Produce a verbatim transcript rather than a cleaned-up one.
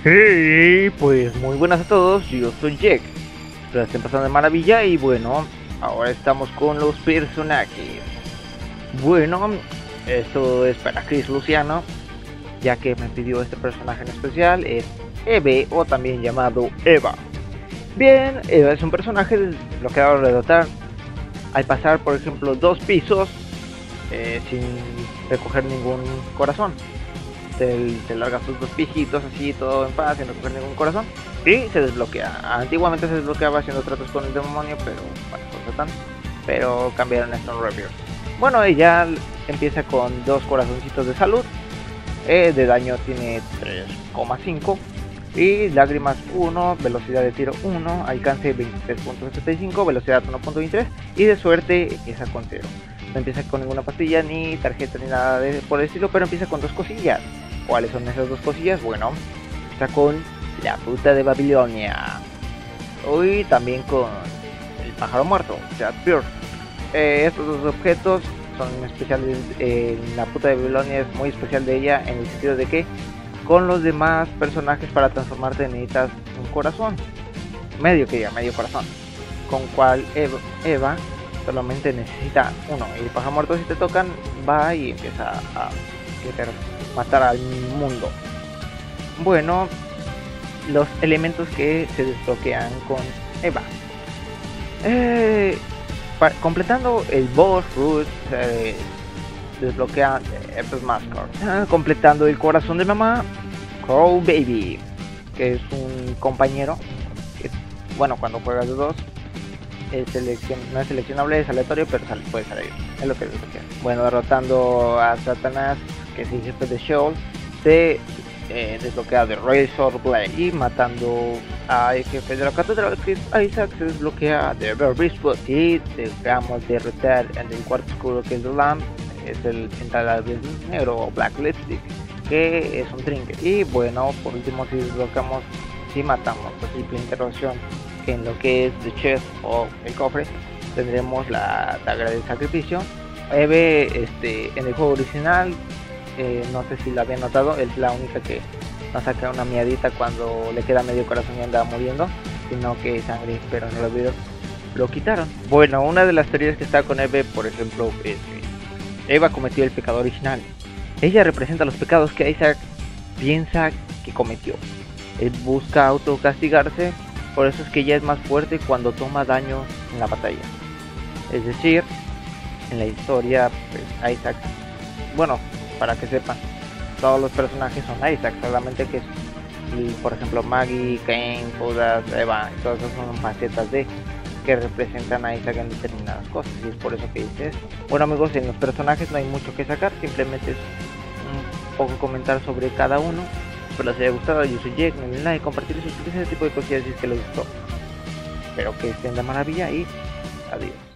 Hey, pues muy buenas a todos, yo soy Jack. Espero estén pasando de maravilla y bueno, ahora estamos con los personajes. Bueno, esto es para Chris Luciano, ya que me pidió este personaje en especial, es Eve o también llamado Eva. Bien, Eva es un personaje desbloqueado de dotar al pasar por ejemplo dos pisos eh, sin recoger ningún corazón. Te, te largas tus dos pijitos así, todo en paz, sin recoger ningún corazón, y se desbloquea. Antiguamente se desbloqueaba haciendo tratos con el demonio, pero bueno, por Satán, pero cambiaron esto en Review. Bueno, ella empieza con dos corazoncitos de salud, eh, de daño tiene tres coma cinco, y lágrimas uno, velocidad de tiro uno, alcance veintitrés punto setenta y cinco, velocidad uno punto veintitrés, y de suerte empieza con cero. No empieza con ninguna pastilla, ni tarjeta, ni nada de, por el estilo, pero empieza con dos cosillas. ¿Cuáles son esas dos cosillas? Bueno, está con la puta de Babilonia. Hoy también con el pájaro muerto, o sea, Pure. Eh, estos dos objetos son especiales. Eh, la puta de Babilonia es muy especial de ella en el sentido de que con los demás personajes para transformarte necesitas un corazón. Medio que ya, medio corazón. Con cual Eva, Eva solamente necesita uno, y el pájaro muerto si te tocan va y empieza a querer matar al mundo. Bueno, los elementos que se desbloquean con Eva, eh, para, completando el boss root, eh, desbloquea estos Mascot, eh, completando el corazón de mamá, Crow Baby, que es un compañero que, bueno, cuando juegas de dos, Es selección, no es seleccionable, es aleatorio, pero sale, puede salir, es lo que desbloquea. Bueno, derrotando a Satanás, que es el jefe de Sheol, se eh, desbloquea de Razor Blade, y matando al jefe de la catedral, que es Isaac, se desbloquea de Beastfoot, y dejamos derrotar en el cuarto oscuro, que es The Lamb, es el central negro o Black Lipstick, que es un trinket. Y bueno, por último, si desbloqueamos, si matamos la triple interrupción en lo que es The Chest o el cofre, tendremos la daga del sacrificio. Eve, este, en el juego original, eh, no sé si la habían notado, es la única que no saca una miadita cuando le queda medio corazón y anda muriendo, sino que sangre, pero en el video lo quitaron. Bueno, una de las teorías que está con Eve, por ejemplo, es que Eva cometió el pecado original. Ella representa los pecados que Isaac piensa que cometió. Él busca autocastigarse. Por eso es que ella es más fuerte cuando toma daño en la batalla. Es decir, en la historia, pues, Isaac, bueno, para que sepan, todos los personajes son Isaac, solamente que, y, por ejemplo, Maggie, Cain, Judas, Eva, todas esas son facetas de que representan a Isaac en determinadas cosas, y es por eso que dice eso. Bueno, amigos, en los personajes no hay mucho que sacar, simplemente es un poco comentar sobre cada uno. Espero les haya gustado. Yo soy Jack, no olviden like, compartir y suscribirse, ese tipo de cosillas si es que les gustó. Espero que estén de maravilla y adiós.